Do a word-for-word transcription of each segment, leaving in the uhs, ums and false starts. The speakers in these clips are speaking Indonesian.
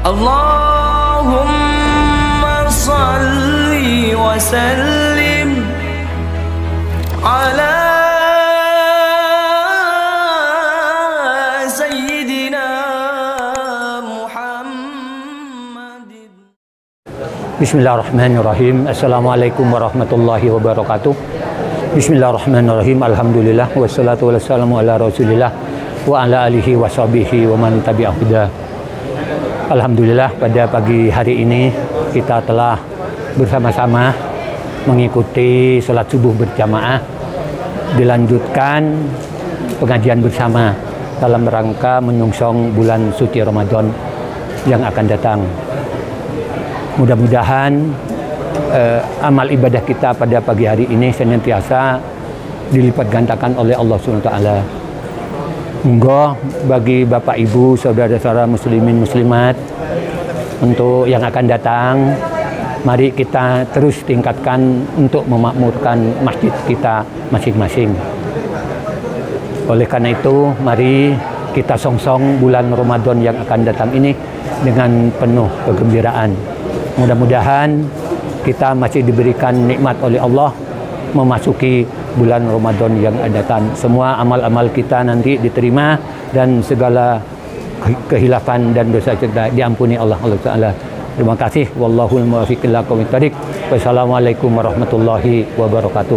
Allahumma salli wa sallim ala Sayyidina Muhammadin. Bismillahirrahmanirrahim. Assalamualaikum warahmatullahi wabarakatuh. Bismillahirrahmanirrahim. Alhamdulillah wassalatu wassalamu ala Rasulillah wa ala alihi wa sahbihi wa man tabi'ah huda. Alhamdulillah pada pagi hari ini kita telah bersama-sama mengikuti sholat subuh berjamaah, dilanjutkan pengajian bersama dalam rangka menyongsong bulan suci Ramadan yang akan datang. Mudah-mudahan eh, amal ibadah kita pada pagi hari ini senantiasa dilipat gandakan oleh Allah subhanahu wa taala. Monggo bagi Bapak Ibu, saudara-saudara muslimin muslimat untuk yang akan datang, mari kita terus tingkatkan untuk memakmurkan masjid kita masing-masing. Oleh karena itu, mari kita songsong bulan Ramadan yang akan datang ini dengan penuh kegembiraan. Mudah-mudahan kita masih diberikan nikmat oleh Allah memasuki bulan Ramadan yang akan datang. Semua amal-amal kita nanti diterima dan segala kehilafan dan dosa kita diampuni Allah Taala. Terima kasih. Wallahul muwaffiq ila aqwamit thoriq. Wassalamualaikum warahmatullahi wabarakatuh.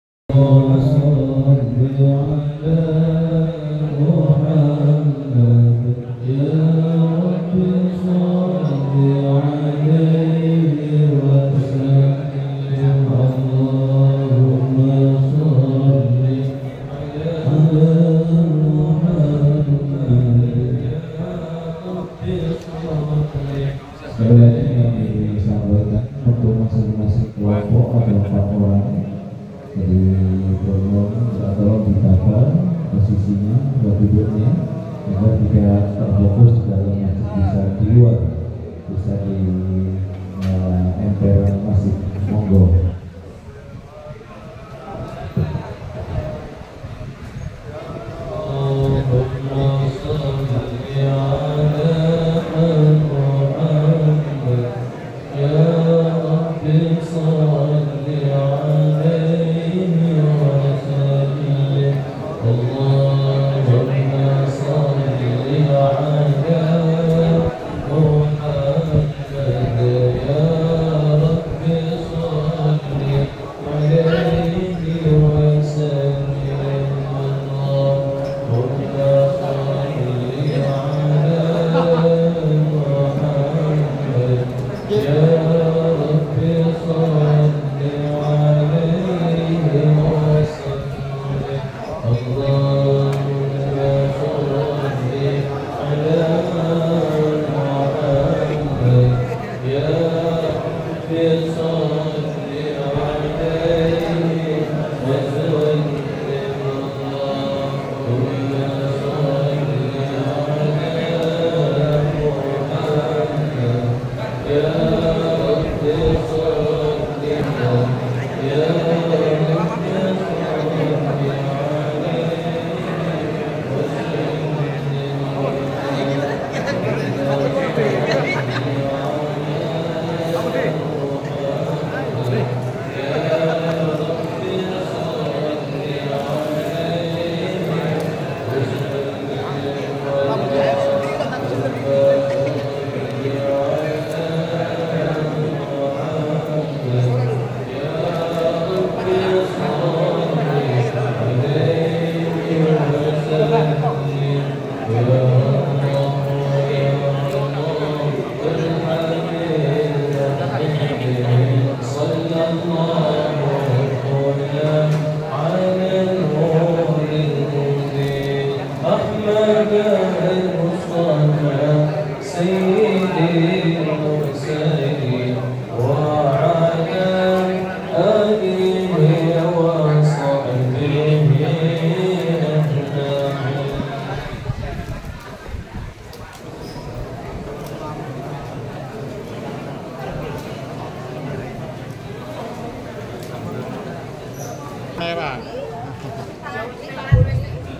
Sekali yang disampaikan untuk masing-masing kelompok ada empat orang. Jadi tolong tolong dibaca posisinya, buat duduknya, agar tidak terfokus di dalam masjid, bisa di luar, bisa di uh, emperan masjid. Monggo.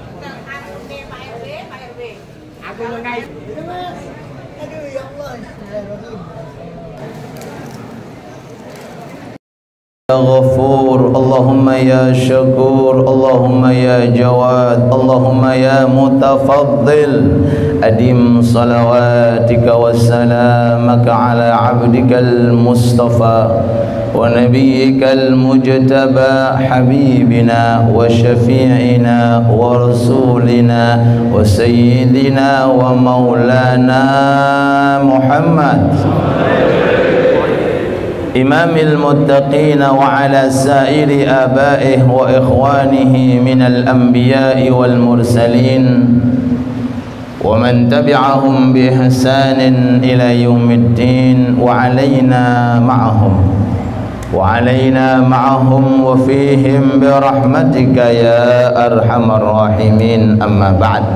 Aku ngai. Aduh ya Allah. Ya Ghafur, Allahumma ya Syakur, Allahumma ya Jawad, Allahumma ya Mutafaddil, adim salawatika wa salamaka ala abdikal Mustafa wa nabiyyikal mujtaba habibina wa syafi'ina wa rasulina wa sayyidina wa maulana Muhammad imamil muttaqin wa ala sa'iri aba'ih wa ikhwanihi minal anbiya'i wal mursalin wa man tabi'ahum bi ihsanin ila yaumiddin wa alaina ma'ahum wa alaina ma'ahum wa fihim bi rahmatika ya arhamar rahimin. Amma ba'd.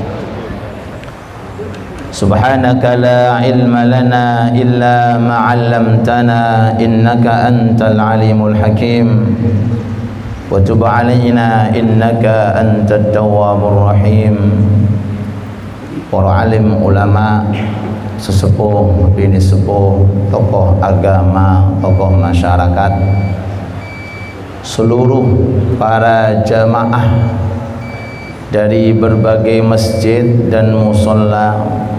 Subhanaka la ilma lana illa ma 'allamtana innaka antal alimul hakim wa tub 'alaina innaka antat tawwabur rahim. Para alim ulama, sesepuh, bini sepuh, tokoh agama, tokoh masyarakat, seluruh para jamaah dari berbagai masjid dan musalla,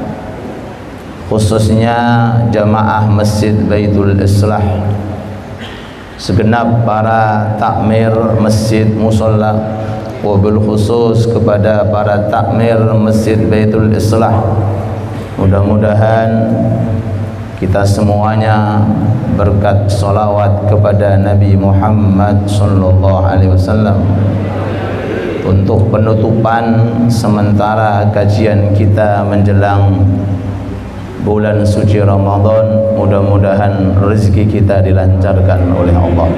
khususnya jamaah Masjid Baitul Islah, segenap para takmir masjid musalla, wabil khusus kepada para takmir Masjid Baitul Islah. Mudah-mudahan kita semuanya berkat salawat kepada Nabi Muhammad sallallahu alaihi wasallam. Untuk penutupan sementara kajian kita menjelang bulan suci Ramadan, mudah-mudahan rezeki kita dilancarkan oleh Allah.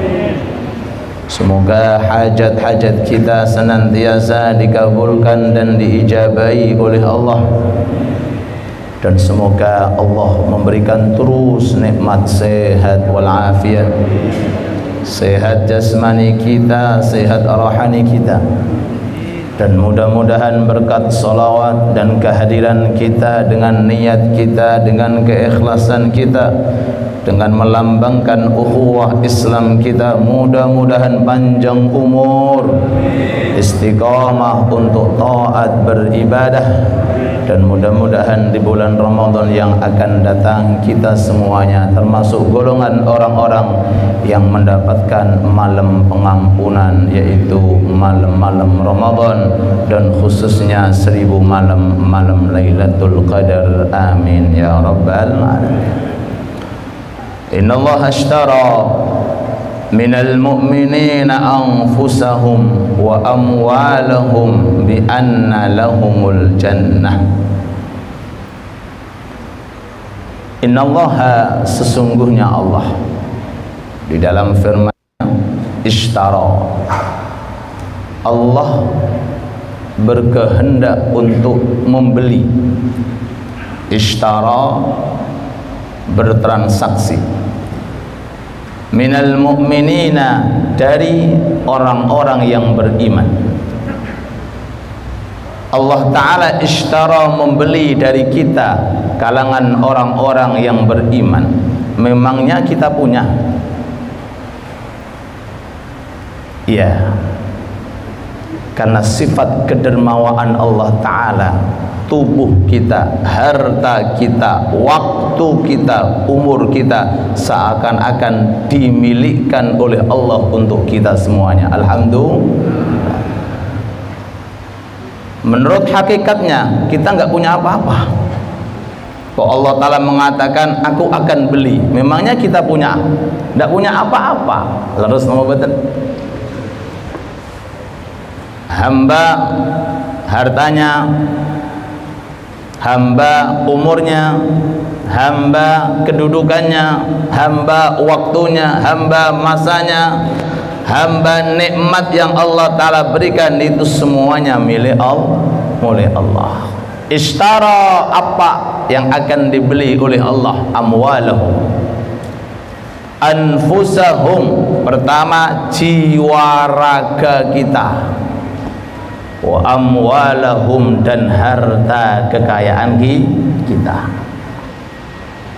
Semoga hajat-hajat kita senantiasa dikabulkan dan diijabahi oleh Allah. Dan semoga Allah memberikan terus nikmat sehat walafiat, sehat jasmani kita, sehat rohani kita. Dan mudah-mudahan berkat salawat dan kehadiran kita dengan niat kita, dengan keikhlasan kita, dengan melambangkan ukhuwah Islam kita, mudah-mudahan panjang umur, istiqamah untuk taat beribadah. Dan mudah-mudahan di bulan Ramadan yang akan datang kita semuanya termasuk golongan orang-orang yang mendapatkan malam pengampunan, yaitu malam-malam Ramadan, dan khususnya seribu malam malam Lailatul Qadar. Amin ya rabbal alamin. Inna Allah ashtara minal mu'minina anfusahum wa amwalahum bi anna lahumul jannah. Inna Allah, sesungguhnya Allah, di dalam firman ishtara, Allah berkehendak untuk membeli. Ishtara, bertransaksi. Minal mu'minina, dari orang-orang yang beriman. Allah Ta'ala ishtara, membeli dari kita, kalangan orang-orang yang beriman. Memangnya kita punya? Ya, karena sifat kedermawaan Allah Ta'ala, tubuh kita, harta kita, waktu kita, umur kita seakan-akan dimilikkan oleh Allah untuk kita semuanya. Alhamdulillah. Menurut hakikatnya kita nggak punya apa-apa. Kok Allah Ta'ala mengatakan aku akan beli? Memangnya kita punya? Nggak punya apa-apa. Terus nama betul. Hamba hartanya, hamba umurnya, hamba kedudukannya, hamba waktunya, hamba masanya, hamba nikmat yang Allah Ta'ala berikan, itu semuanya milik Allah, oleh Allah. Ishtara, apa yang akan dibeli oleh Allah? Amwalahum, anfusahum, pertama jiwa raga kita, wa amwalahum, dan harta kekayaan kita.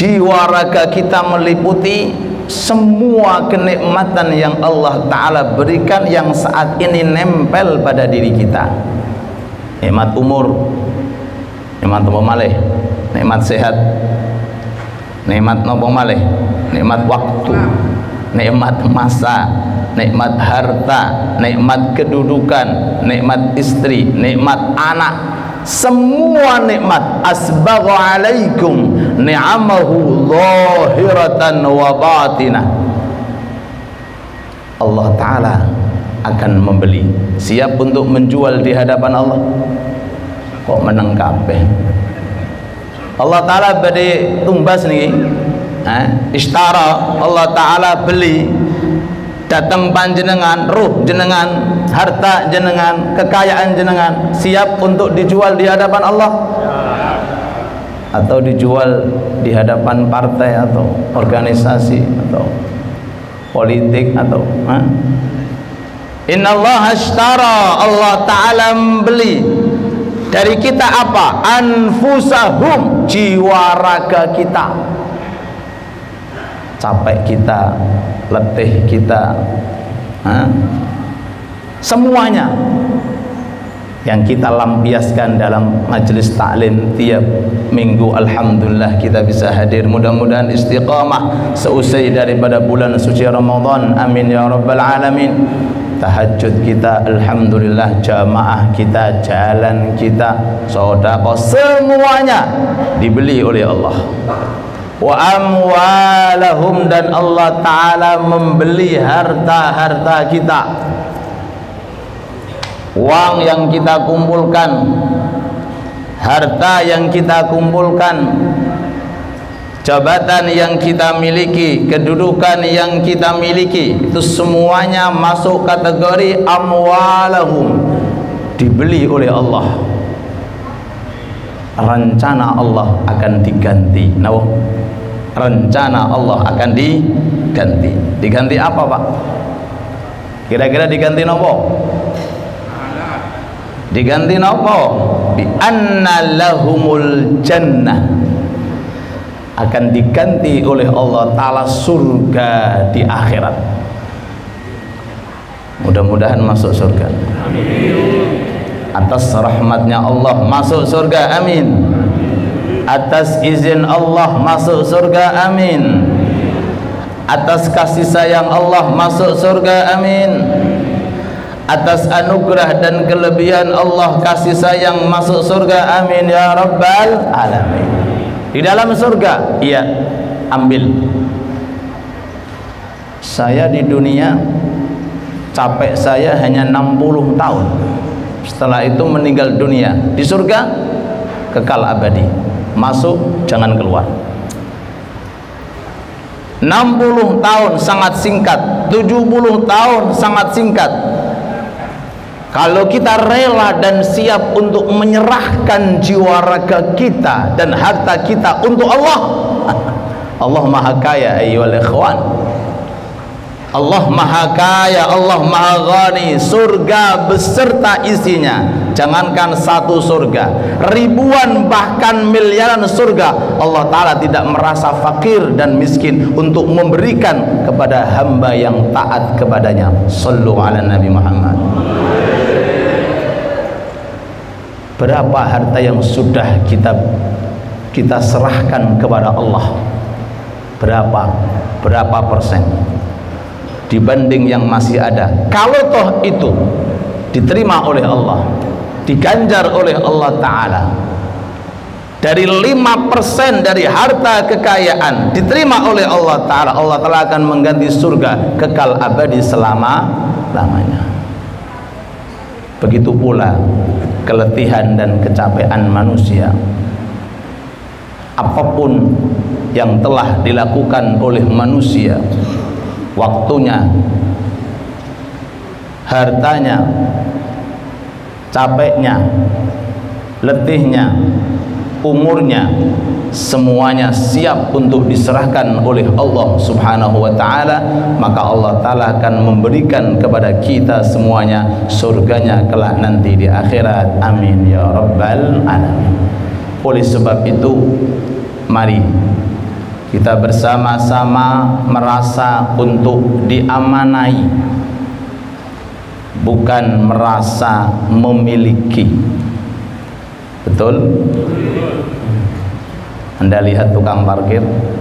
jiwa raga kita meliputi semua kenikmatan yang Allah Ta'ala berikan yang saat ini nempel pada diri kita. Nikmat umur, nikmat apa malih, nikmat sehat, nikmat apa malih, nikmat waktu, nikmat masa, nikmat harta, nikmat kedudukan, nikmat istri, nikmat anak. Semua nikmat asbagha alaikum ni'amahu zahiratan wa batinah. Allah Ta'ala akan membeli, siap untuk menjual di hadapan Allah. Kok meneng kabeh? Allah Ta'ala bade tumbas nih, eh? Ishtara, Allah Ta'ala beli datang panjenengan, ruh jenengan, harta jenengan, kekayaan jenengan, siap untuk dijual di hadapan Allah atau dijual di hadapan partai atau organisasi atau politik atau ha? Innallaha ashtara, Allah Ta'ala membeli dari kita apa? Anfusahum, jiwa raga kita, capek kita, letih kita, ha? Semuanya yang kita lampiaskan dalam majelis taklim tiap minggu. Alhamdulillah kita bisa hadir, mudah-mudahan istiqamah seusai daripada bulan suci Ramadan, amin ya rabbal alamin. Tahajud kita alhamdulillah, jamaah kita, jalan kita, sedekah, semuanya dibeli oleh Allah. Wa amwalahum, dan Allah Ta'ala membeli harta-harta kita, uang yang kita kumpulkan, harta yang kita kumpulkan, jabatan yang kita miliki, kedudukan yang kita miliki, itu semuanya masuk kategori amwalahum, dibeli oleh Allah. Rencana Allah akan diganti. Nah, rencana Allah akan diganti. Diganti apa, Pak? Kira-kira diganti nopo? Diganti nopo? Bi anna lahumul jannah, akan diganti oleh Allah Ta'ala surga di akhirat. Mudah-mudahan masuk surga. Amin. Atas rahmatnya Allah masuk surga, amin. Atas izin Allah masuk surga, amin. Atas kasih sayang Allah masuk surga, amin. Atas anugerah dan kelebihan Allah kasih sayang masuk surga, amin ya rabbal alamin. Di dalam surga, iya, ambil. Saya di dunia capek saya hanya enam puluh tahun, setelah itu meninggal dunia. Di surga kekal abadi, masuk jangan keluar. Enam puluh tahun sangat singkat, tujuh puluh tahun sangat singkat. Kalau kita rela dan siap untuk menyerahkan jiwa raga kita dan harta kita untuk Allah, Allah maha kaya ayyuhal ikhwan. Allah maha kaya, Allah maha ghani. Surga beserta isinya, jangankan satu surga, ribuan bahkan miliaran surga, Allah Ta'ala tidak merasa fakir dan miskin untuk memberikan kepada hamba yang taat kepadanya. Sallu ala Nabi Muhammad. Berapa harta yang sudah kita kita serahkan kepada Allah? Berapa? Berapa persen dibanding yang masih ada? Kalau toh itu diterima oleh Allah, diganjar oleh Allah Ta'ala, dari lima persen dari harta kekayaan diterima oleh Allah Ta'ala, Allah Ta'ala akan mengganti surga kekal abadi selama-lamanya. Begitu pula keletihan dan kecapean manusia. Apapun yang telah dilakukan oleh manusia, waktunya, hartanya, capeknya, letihnya, umurnya, semuanya siap untuk diserahkan oleh Allah Subhanahu wa Ta'ala, maka Allah Ta'ala akan memberikan kepada kita semuanya surganya kelak nanti di akhirat, amin ya rabbal alamin. Oleh sebab itu, mari kita bersama-sama merasa untuk diamanai, bukan merasa memiliki. Betul? Anda lihat tukang parkir.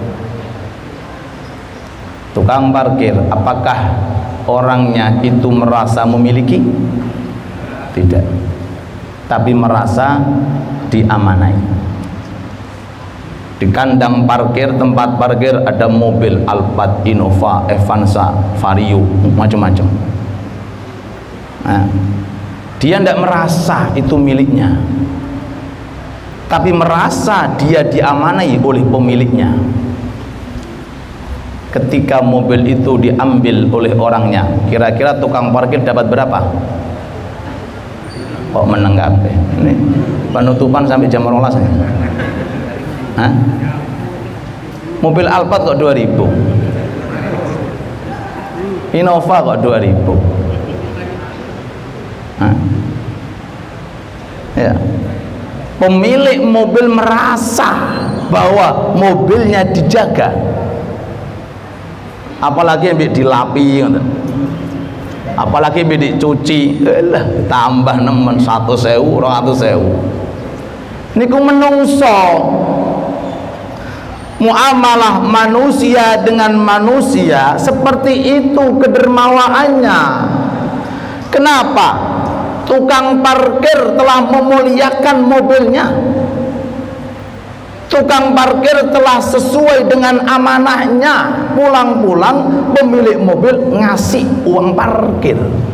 Tukang parkir, apakah orangnya itu merasa memiliki? Tidak, tapi merasa diamanai. Di kandang parkir, tempat parkir, ada mobil Alphard, Innova, Avanza, Vario, macam-macam. Nah, dia tidak merasa itu miliknya, tapi merasa dia diamanai oleh pemiliknya. Ketika mobil itu diambil oleh orangnya, kira-kira tukang parkir dapat berapa? Kok menenggak? Ini penutupan sampai jam dua belas. Hah? Mobil Alphard kok dua ribu, Innova kok dua ribu. Hah? Ya. Pemilik mobil merasa bahwa mobilnya dijaga, apalagi yang dilapi, apalagi yang dicuci, elah, tambah nemen satu sewu, orang satu sewu. Niku menungso. Muamalah manusia dengan manusia seperti itu kedermawaannya. Kenapa? Tukang parkir telah memuliakan mobilnya. Tukang parkir telah sesuai dengan amanahnya. Pulang-pulang pemilik mobil ngasih uang parkir.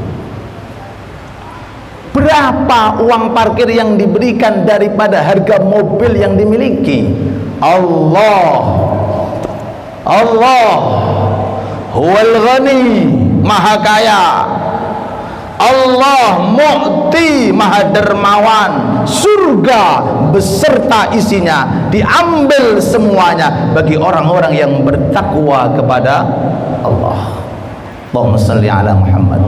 Berapa uang parkir yang diberikan daripada harga mobil yang dimiliki? Allah Allah huwal ghani, maha kaya. Allah mu'ti, maha dermawan. Surga beserta isinya diambil semuanya bagi orang-orang yang bertakwa kepada Allah. Allahumma shalli ala Muhammad.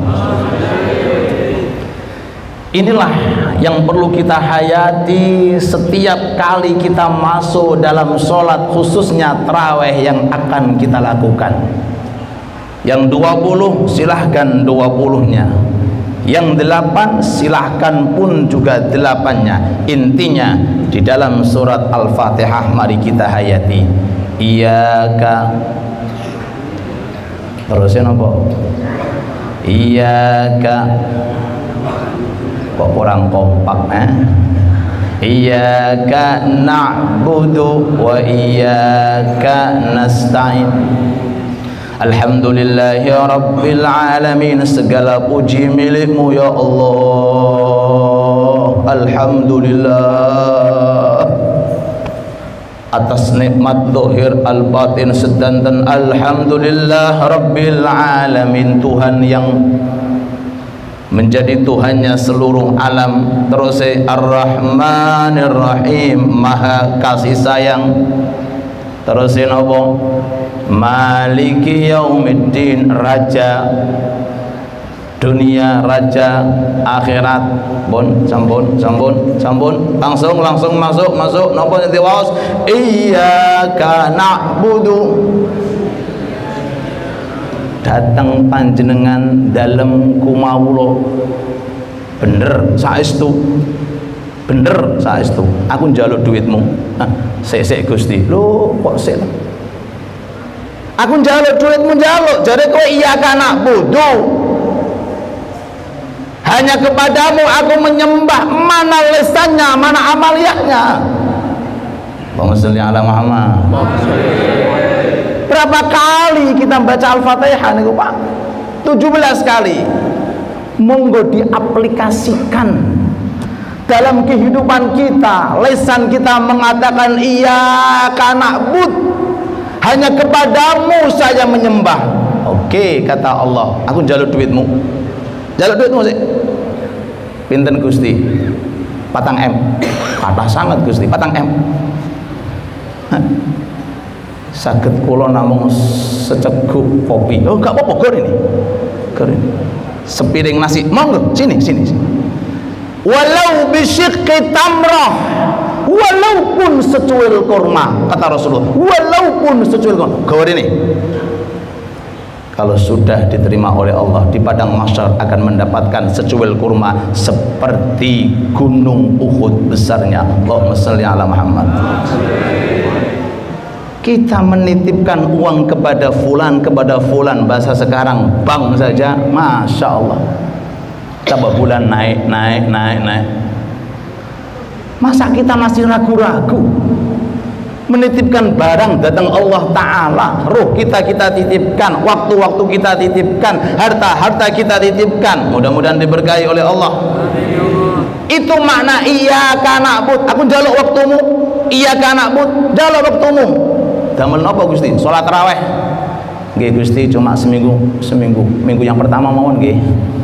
Inilah yang perlu kita hayati setiap kali kita masuk dalam sholat, khususnya tarawih yang akan kita lakukan. Yang dua puluh silahkan dua puluh-nya, yang delapan silahkan pun juga delapan-nya. Intinya di dalam surat Al-Fatihah mari kita hayati. Iyyaka, terusin apa? Iyyaka, kok kurang kompak, eh? Iyyaka na'budu wa iyyaka nasta'in. Alhamdulillahi rabbil alamin. Segala puji milikmu ya Allah. Alhamdulillah atas nikmat zahir al-batin sedanten. Alhamdulillah rabbil alamin, Tuhan yang menjadi Tuhannya seluruh alam. Terus Ar-Rahmanir Rahim, maha kasih sayang. Terusin apa? Maliki Yaumiddin, raja dunia, raja akhirat. Bon, sampun, sampun, sampun. Langsung, langsung masuk, masuk. Napa nanti waos? Iyyaka na'budu. Datang panjenengan dalam kumawulo, bener saestu, bener saestu. Aku njaluk duitmu. Sik-sik Gusti. Lho kok sik? Aku njaluk duitmu, njaluk. Jare kowe iyyaka na'budu. Hanya kepadamu aku menyembah. Mana lesannya, mana amaliyahnya? Allahumma sholli ala Muhammad. Berapa kali kita baca Al-Fatihah niku Pak? tujuh belas kali. Monggo diaplikasikan dalam kehidupan kita. Lesan kita mengatakan iyyaka na'bud, hanya kepadamu saya menyembah. Oke, kata Allah, aku njaluk duitmu. Njaluk duitmu sih. Pinten Gusti? Patang M. Kathah sangat Gusti, patang M. Sakit kula namung seceguk kopi. Oh, enggak apa-apa, gor ini. Gor ini. Sepiring nasi. Monggo, sini, sini, sini. Walau bisyiqqi tamrah. walaupun secuil kurma, kata Rasulullah, walaupun secuil kurma. Gawar ini, kalau sudah diterima oleh Allah di padang mahsyar akan mendapatkan secuil kurma seperti gunung Uhud besarnya. Allahumma shalli ala Muhammad. Kita menitipkan uang kepada fulan, kepada fulan, bahasa sekarang bank saja, masya Allah. Coba bulan naik, naik, naik, naik. Masa kita masih ragu-ragu? Menitipkan barang datang Allah Ta'ala, roh kita kita titipkan, waktu-waktu kita titipkan, harta-harta kita titipkan, mudah-mudahan diberkahi oleh Allah. Itu makna iyyaka na'bud, aku njaluk waktumu, iyyaka na'bud, njaluk waktumu. Damel napa Gusti? Salat tarawih. Nggih Gusti, cuma seminggu, seminggu. Minggu yang pertama mawon nggih.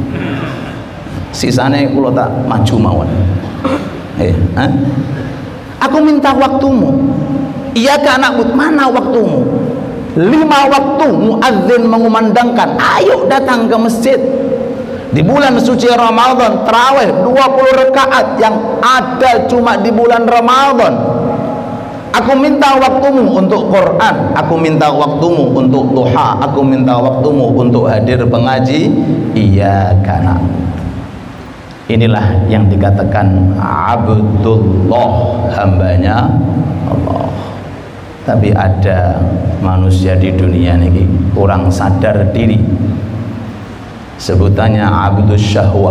Sisane kula tak maju mawon. Eh, eh? Aku minta waktumu. Iyyaka na'bud, mana waktumu? Lima waktu muadzin mengumandangkan, ayo datang ke masjid. Di bulan suci Ramadan, tarawih dua puluh rakaat yang ada cuma di bulan Ramadan. Aku minta waktumu untuk Quran, aku minta waktumu untuk duha, aku minta waktumu untuk hadir pengaji. Iyyaka na'bud. Inilah yang dikatakan Abdullah, hambanya Allah. Tapi ada manusia di dunia ini kurang sadar diri, sebutannya abdus syahwah,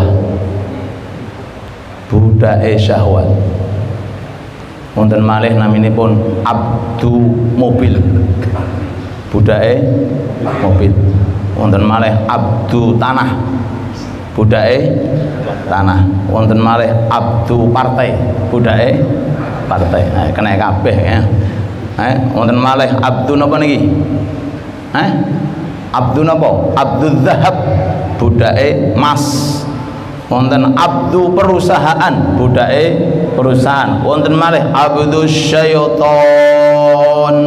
budake syahwat. Wonten malih naminipun abdu mobil, budake mobil. Wonten malih abdu tanah, budake tanah. Wonten malih abdu partai, budake partai. Nah, kena kabeh ya. Eh, wonten malih abdu napa niki? Eh? Abdu napa? Abdu zahab, budake emas. Wonten abdu perusahaan, budake perusahaan. Wonten malih abdu syaitan,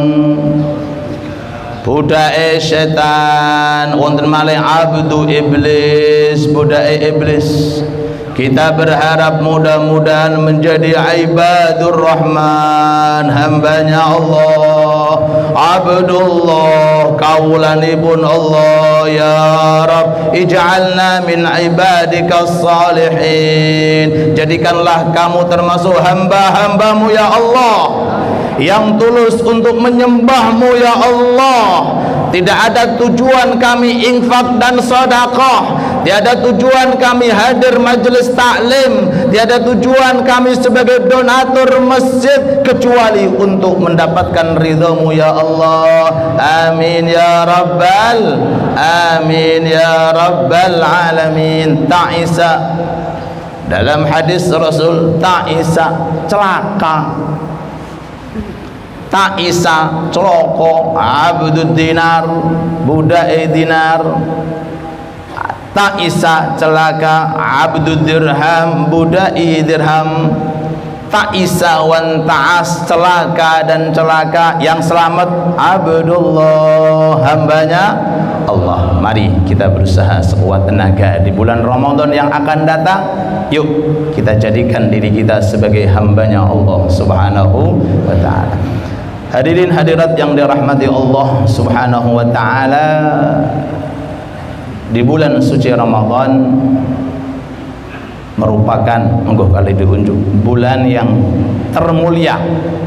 budake setan. Wonten malih abdu iblis, budake iblis. Kita berharap mudah-mudahan menjadi ibadur rahman, hambanya Allah, abdullah, kaulanipun Allah. Ya Rabb, ij'alna min ibadika salihin. Jadikanlah kamu termasuk hamba-hambamu ya Allah, yang tulus untuk menyembahmu ya Allah. Tidak ada tujuan kami infak dan sedekah, tiada tujuan kami hadir majelis taklim, tiada tujuan kami sebagai donatur masjid kecuali untuk mendapatkan ridhamu ya Allah. Amin ya rabbal amin ya rabbal alamin. Ta'isa, dalam hadis Rasul, ta'isa celaka, ta'isa celoko, abdud dinar, budai dinar. Ta'isa celaka, abdud dirham, budai dirham. Ta'isa wan ta'as, celaka dan celaka. Yang selamat abdullah, hambanya Allah. Mari kita berusaha sekuat tenaga di bulan Ramadan yang akan datang. Yuk kita jadikan diri kita sebagai hambanya Allah subhanahu wa ta'ala. Hadirin hadirat yang dirahmati Allah subhanahu wa ta'ala, di bulan suci Ramadan merupakan monggo kali diunjuk bulan yang termulia,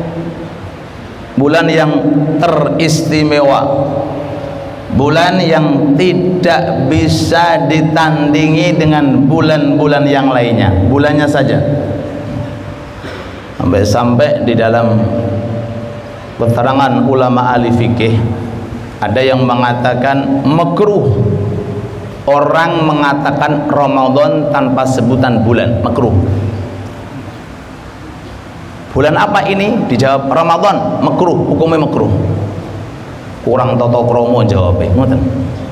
bulan yang teristimewa, bulan yang tidak bisa ditandingi dengan bulan-bulan yang lainnya. Bulannya saja sampai-sampai di dalam keterangan ulama ahli fikih ada yang mengatakan makruh orang mengatakan Ramadan tanpa sebutan bulan, makruh. Bulan apa ini? Dijawab Ramadan, makruh, hukumnya makruh. Kurang toto kromo jawabnya, ngoten.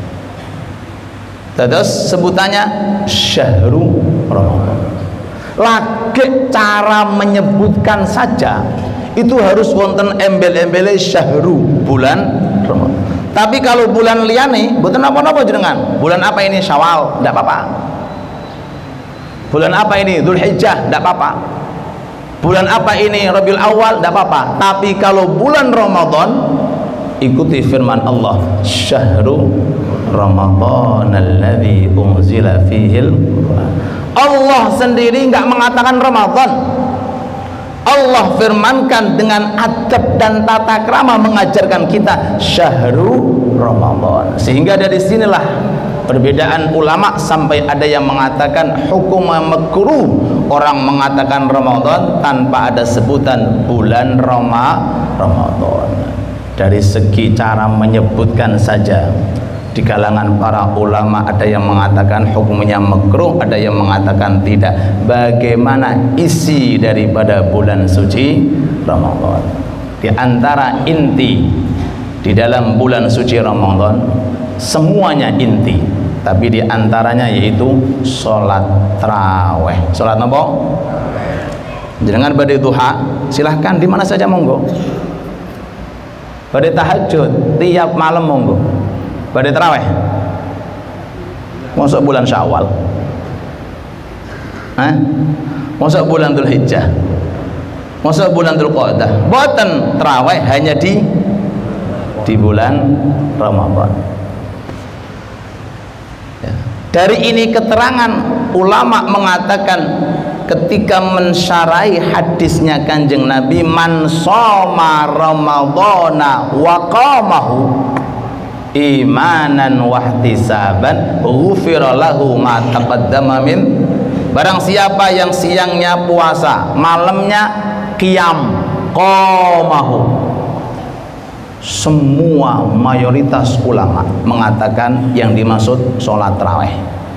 Terus sebutannya syahrul Ramadan. Lagi cara menyebutkan saja itu harus wonten embel-embele syahru, bulan Ramadan. Tapi kalau bulan liyane mboten napa-napa jenengan. Bulan apa ini? Syawal, ndak apa-apa. Bulan apa ini? Dzulhijjah, ndak apa-apa. Bulan apa ini? Rabiul Awal, tidak apa-apa. Tapi kalau bulan Ramadan, ikuti firman Allah, syahrul Ramadan alladzi unzila fihil Qur'an. Allah sendiri enggak mengatakan Ramadan. Allah firmankan dengan adab dan tata krama mengajarkan kita syahrul Ramadan. Sehingga dari sinilah perbedaan ulama, sampai ada yang mengatakan hukum makruh orang mengatakan Ramadan tanpa ada sebutan bulan Rama Ramadan. Dari segi cara menyebutkan saja, di kalangan para ulama ada yang mengatakan hukumnya makruh, ada yang mengatakan tidak. Bagaimana isi daripada bulan suci Ramadan? Di antara inti di dalam bulan suci Ramadan, semuanya inti, tapi di antaranya yaitu sholat taraweh. Sholat apa? Jangan badai duha, silahkan di mana saja monggo. Badai tahajud tiap malam monggo. Badai taraweh masuk bulan Syawal, Hah? masuk bulan Dzulhijjah, masuk bulan Dzulqa'dah. Boten taraweh hanya di di bulan Ramadan. Ya. Dari ini keterangan ulama mengatakan ketika mensyarahi hadisnya Kanjeng Nabi, man shoma ramadhana wa qamahu imanan wahtisaban ghufira lahu ma taqaddama min. Barang siapa yang siangnya puasa, malamnya qiyam, qamahu, semua mayoritas ulama mengatakan yang dimaksud sholat tarawih.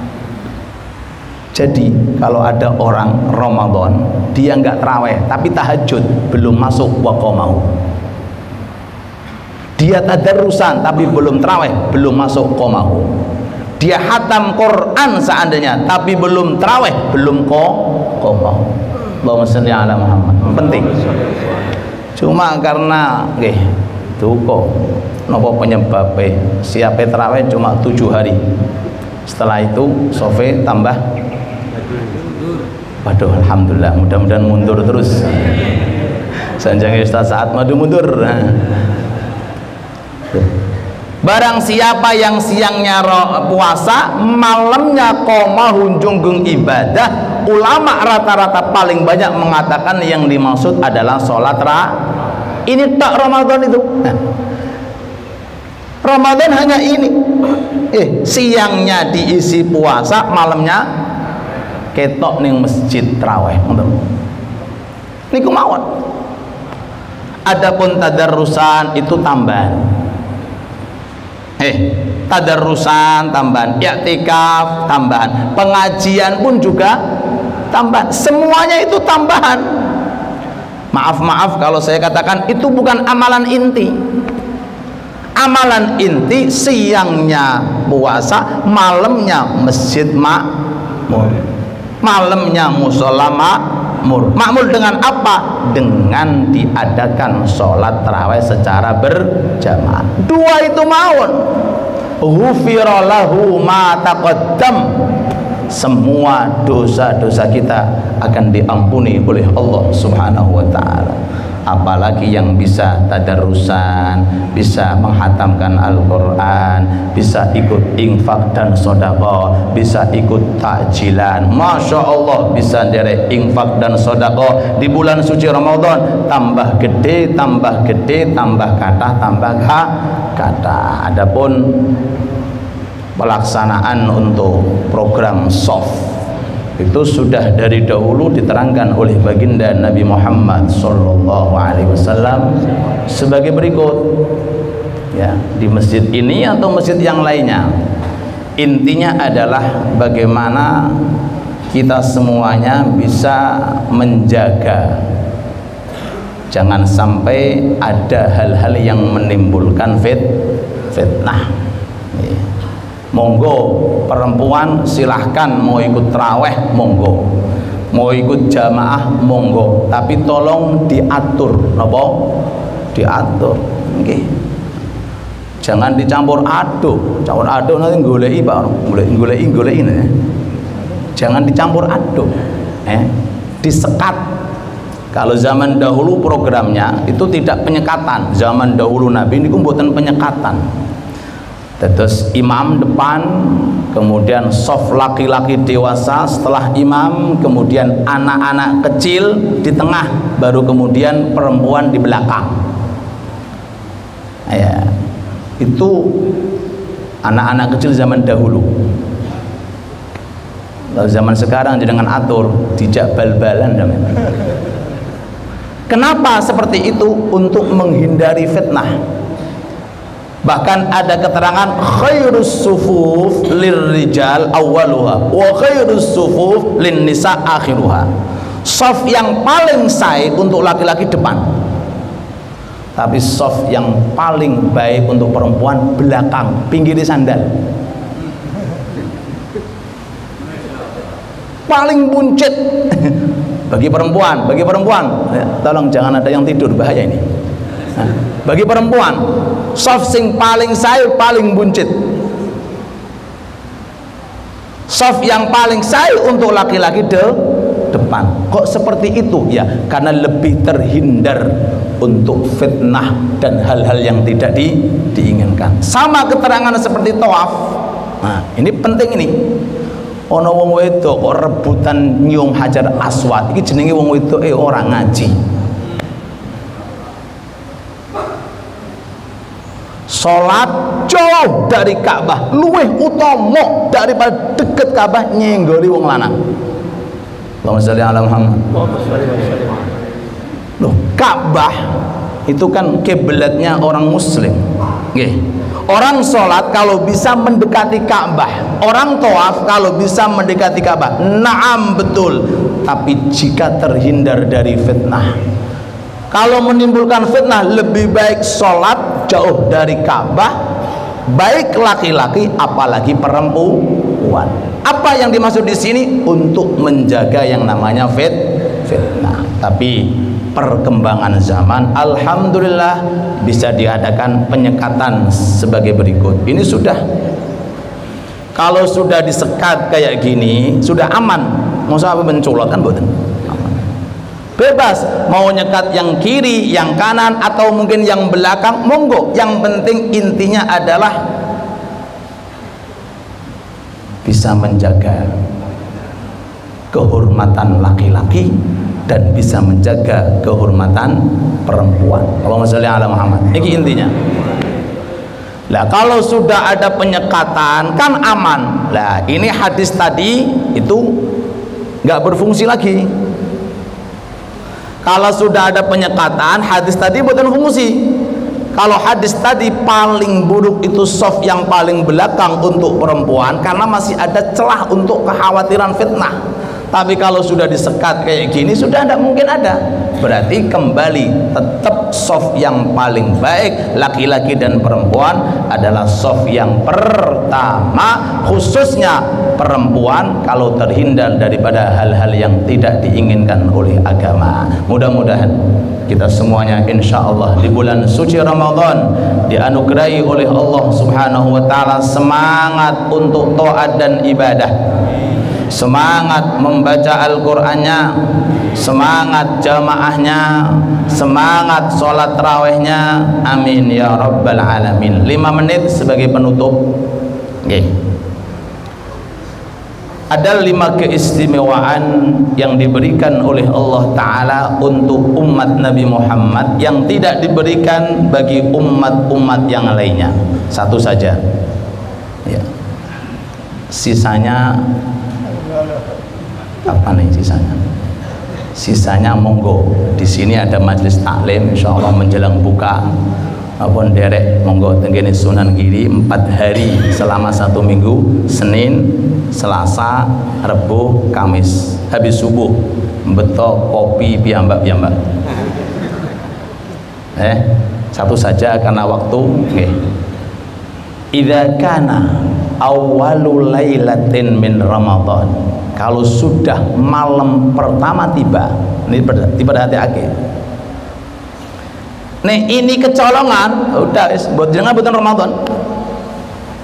Jadi kalau ada orang Ramadan dia enggak tarawih tapi tahajud, belum masuk wa qamahu. Dia tadarrusan tapi belum tarawih, belum masuk qamahu. Dia hatam Quran seandainya tapi belum tarawih, belum qamahu. Allahumma shalli ala Muhammad. Penting. Cuma karena nggih duka napa penyebabnya siapa tarawih cuma tujuh hari. Setelah itu sofe tambah. Waduh, alhamdulillah, mudah-mudahan mundur terus. Sanjang Ustaz Saat madu mundur. Barang siapa yang siangnya puasa, malamnya qoma hunjunggung ibadah, ulama rata-rata paling banyak mengatakan yang dimaksud adalah sholat ra. Ini tak Ramadan itu. Nah, Ramadan hanya ini. Eh, siangnya diisi puasa, malamnya ketok ning masjid tarawih. Niku mawon. Adapun tadarrusan itu tambahan. Eh, tadarrusan tambahan, i'tikaf tambahan, pengajian pun juga tambahan. Semuanya itu tambahan. Maaf-maaf kalau saya katakan itu bukan amalan inti. Amalan inti siangnya puasa, malamnya masjid makmur, malamnya musola makmur. Makmur dengan apa? Dengan diadakan sholat tarawih secara berjamaah. Dua itu mawon. Ghufira lahu ma taqaddam. Semua dosa-dosa kita akan diampuni oleh Allah Subhanahu wa taala. Apalagi yang bisa tadarrusan, bisa menghatamkan Al-Quran, bisa ikut infak dan sedekah, bisa ikut takjilan. Masya Allah, bisa derek infak dan sedekah di bulan suci Ramadan, tambah gede, tambah gede, tambah kata, tambah kata. Adapun pelaksanaan untuk program soft itu sudah dari dahulu diterangkan oleh baginda Nabi Muhammad sallallahu alaihi wasallam sebagai berikut. Ya, di masjid ini atau masjid yang lainnya, intinya adalah bagaimana kita semuanya bisa menjaga jangan sampai ada hal-hal yang menimbulkan fit fitnah. Monggo perempuan silahkan mau ikut taraweh, monggo mau ikut jamaah, monggo, tapi tolong diatur, napa? Diatur, nggih. Jangan dicampur aduk, campur aduk nanti goleki Pak, goleki goleki goleki ini. Jangan dicampur aduk, eh, disekat. Kalau zaman dahulu programnya itu tidak penyekatan. Zaman dahulu Nabi ini mboten penyekatan. Terus imam depan, kemudian soft laki-laki dewasa setelah imam, kemudian anak-anak kecil di tengah, baru kemudian perempuan di belakang. Ya, itu anak-anak kecil zaman dahulu. Kalau zaman sekarang dengan atur, dijak bal-balan namanya. Kenapa seperti itu? Untuk menghindari fitnah. Bahkan ada keterangan khairus sufuf lirrijal awwaluha wa khairus sufuf linnisa akhiruha. Saf yang paling sae untuk laki-laki depan, tapi saf yang paling baik untuk perempuan belakang, pinggir sandal. Paling buncit bagi perempuan, bagi perempuan, tolong jangan ada yang tidur, bahaya ini. Nah, bagi perempuan, soft sing paling sayur, paling buncit. Soft yang paling sayur untuk laki-laki de depan. Kok seperti itu? Ya, karena lebih terhindar untuk fitnah dan hal-hal yang tidak di, diinginkan. Sama keterangan seperti tawaf. Nah, ini penting ini. Ono wong wedok kok rebutan nyium hajar aswad, iki jenenge wong wedok eh orang ngaji. Salat jauh dari Ka'bah luwih utama daripada deket Ka'bah nyenggoli wong lanang. Allahumma sholli ala Muhammad. Loh, Ka'bah itu kan kiblatnya orang muslim. Nggih. Orang sholat kalau bisa mendekati Ka'bah, orang tawaf kalau bisa mendekati Ka'bah, naam betul. Tapi jika terhindar dari fitnah, kalau menimbulkan fitnah, lebih baik sholat jauh dari Ka'bah, baik laki-laki apalagi perempuan. Apa yang dimaksud di sini? Untuk menjaga yang namanya fit fitnah. Tapi perkembangan zaman, alhamdulillah bisa diadakan penyekatan sebagai berikut. Ini sudah, kalau sudah disekat kayak gini sudah aman. Mau sampai mencolot kan boten aman. Bebas mau nyekat yang kiri, yang kanan, atau mungkin yang belakang, monggo. Yang penting intinya adalah bisa menjaga kehormatan laki-laki dan bisa menjaga kehormatan perempuan. Allahumma sholli ala Muhammad. Ini intinya. Lah kalau sudah ada penyekatan kan aman. Lah ini hadis tadi itu nggak berfungsi lagi. Kalau sudah ada penyekatan, hadis tadi bukan fungsi. Kalau hadis tadi paling buruk itu soft yang paling belakang untuk perempuan karena masih ada celah untuk kekhawatiran fitnah. Tapi kalau sudah disekat kayak gini sudah tidak mungkin ada. Berarti kembali tetap soft yang paling baik laki-laki dan perempuan adalah soft yang pertama, khususnya perempuan kalau terhindar daripada hal-hal yang tidak diinginkan oleh agama. Mudah-mudahan kita semuanya insya Allah di bulan suci Ramadan dianugerahi oleh Allah Subhanahu wa ta'ala semangat untuk taat dan ibadah, semangat membaca Al-Qur'annya, semangat jamaahnya, semangat sholat tarawihnya. Amin ya rabbal alamin. Lima menit sebagai penutup. Okay. Ada lima keistimewaan yang diberikan oleh Allah Ta'ala untuk umat Nabi Muhammad yang tidak diberikan bagi umat-umat yang lainnya. Satu saja ya. Sisanya apa nih sisanya? Sisanya monggo. Di sini ada majelis taklim, insya Allah menjelang buka. Apun derek monggo tenggene Sunan Giri empat hari selama satu minggu, Senin, Selasa, Rebu, Kamis. Habis subuh beto kopi piyambak-piyambak. Eh, satu saja karena waktu. Oke. Idza kana awwalul lailatin min Ramadan. Kalau sudah malam pertama tiba, ini tiba hati akhir. Nih ini kecolongan, udah buat jangan buatan Ramadan.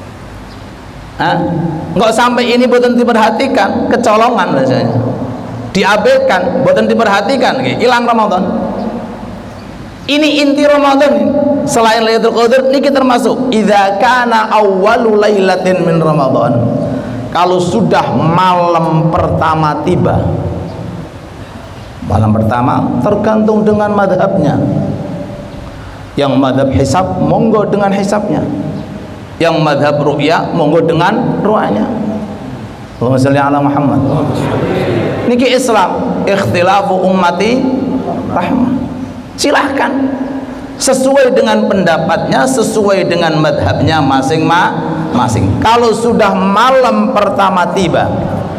Hah? Nggak sampai ini buatan diperhatikan, kecolongan rasanya. diabaikan, boten diperhatikan, hilang Ramadan. Ini inti Ramadan ini. Selain Lailatul Qadar niki termasuk idza kana awwalu lailatin min Ramadan. Kalau sudah malam pertama tiba, malam pertama tergantung dengan madhabnya. Yang madhab hisab monggo dengan hisabnya, yang madhab ru'ya monggo dengan ru'anya. Allahumma sholli ala Muhammad. Niki Islam, ikhtilafu ummati rahmah. Silahkan sesuai dengan pendapatnya, sesuai dengan madhabnya masing-masing. Kalau sudah malam pertama tiba,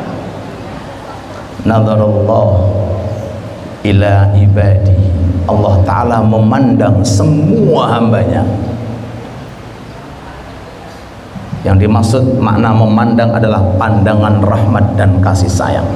nadarallah ila ibadi, Allah Ta'ala memandang semua hambanya. Yang dimaksud makna memandang adalah pandangan rahmat dan kasih sayang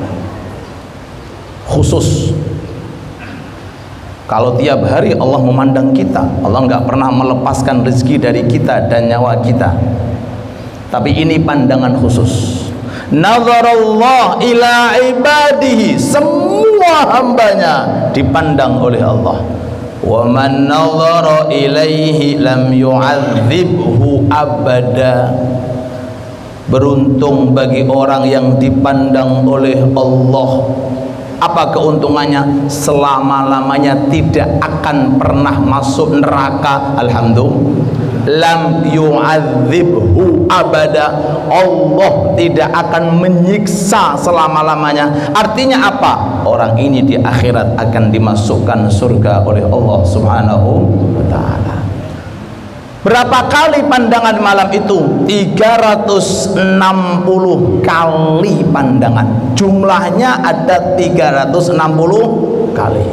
khusus. Kalau tiap hari Allah memandang kita, Allah nggak pernah melepaskan rezeki dari kita dan nyawa kita. Tapi ini pandangan khusus. Nazarallah ila ibadihi, semua hambanya dipandang oleh Allah. Wa man nazara ilaihi lam yu'adzibhu abada. Beruntung bagi orang yang dipandang oleh Allah. Apa keuntungannya? Selama-lamanya tidak akan pernah masuk neraka. Alhamdulillah. Lam yu'adzibhu abada. Allah tidak akan menyiksa selama-lamanya. Artinya apa? Orang ini di akhirat akan dimasukkan surga oleh Allah Subhanahu wa ta'ala. Berapa kali pandangan malam itu? tiga ratus enam puluh kali pandangan. Jumlahnya ada tiga ratus enam puluh kali.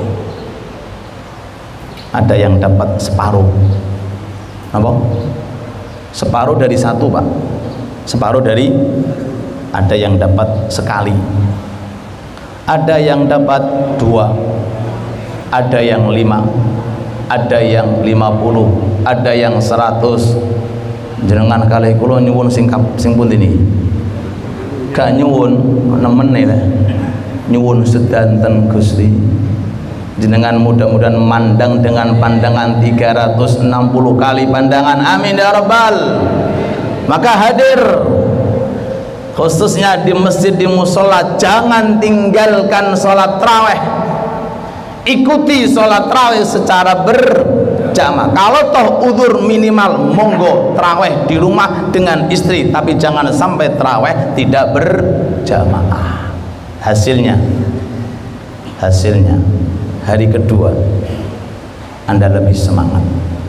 Ada yang dapat separuh. Apa? Separuh dari satu, Pak. Separuh dari, ada yang dapat sekali. Ada yang dapat dua. Ada yang lima. Ada yang lima puluh, ada yang seratus. Jenengan kali kula nyuwun sing sing pun ini. Gak nyuwun nemen lah. Nyuwun sedanten Gusti. Jenengan mudah-mudahan mandang dengan pandangan tiga ratus enam puluh kali pandangan. Amin ya rabbal. Maka hadir khususnya di masjid, di musola, jangan tinggalkan sholat tarawih. Ikuti sholat tarawih secara berjamaah. Kalau toh udzur minimal, monggo tarawih di rumah dengan istri, tapi jangan sampai tarawih tidak berjamaah. Hasilnya, hasilnya hari kedua Anda lebih semangat.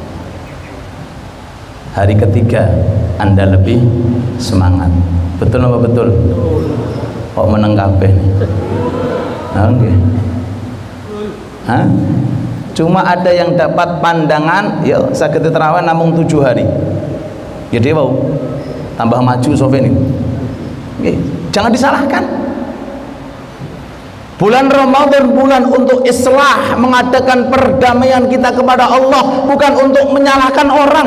Hari ketiga Anda lebih semangat. Betul apa betul? Kok meneng kabeh? Oke. Hah? Cuma ada yang dapat pandangan ya sakit terawih namung tujuh hari. Jadi mau tambah maju sofen ini. Oke, jangan disalahkan. Bulan Ramadan bulan untuk islah, mengadakan perdamaian kita kepada Allah, bukan untuk menyalahkan orang.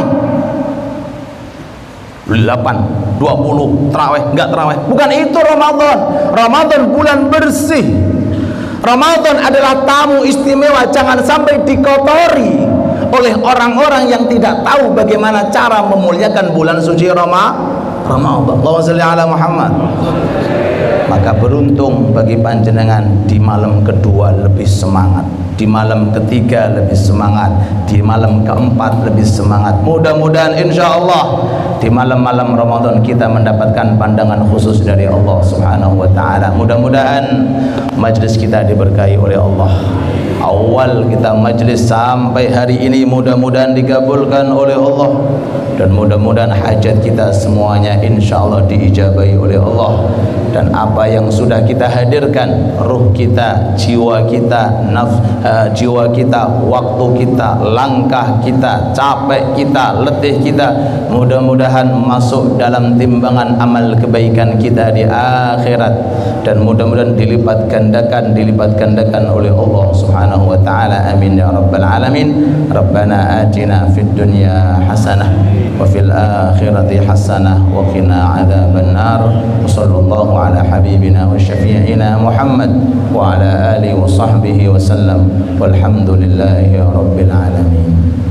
delapan, dua puluh terawih, enggak terawih. Bukan itu Ramadan. Ramadan bulan bersih. Ramadan adalah tamu istimewa, jangan sampai dikotori oleh orang-orang yang tidak tahu bagaimana cara memuliakan bulan suci Ramadan. Allahumma sholli ala Muhammad. Maka beruntung bagi panjenengan di malam kedua lebih semangat, di malam ketiga lebih semangat, di malam keempat lebih semangat. Mudah-mudahan insya Allah di malam-malam Ramadan kita mendapatkan pandangan khusus dari Allah Subhanahu wa ta'ala. Mudah-mudahan majlis kita diberkahi oleh Allah. Awal kita majlis sampai hari ini mudah-mudahan dikabulkan oleh Allah, dan mudah-mudahan hajat kita semuanya insya Allah diijabahi oleh Allah. Dan apa yang sudah kita hadirkan, ruh kita, jiwa kita, nafs, uh, jiwa kita, waktu kita, langkah kita, capek kita, letih kita, mudah-mudahan masuk dalam timbangan amal kebaikan kita di akhirat, dan mudah-mudahan dilipat gandakan, dilipat gandakan oleh Allah Subhanahu wa ta'ala. Amin ya rabbal alamin. Rabbana atina fid dunya hasanah wa fil akhirati hasanah wa qina adzaban nar. Sallallahu ala habib habibina wa syafi'ina Muhammad wa ala alihi wa sahbihi wa sallam walhamdulillahi rabbil alamin.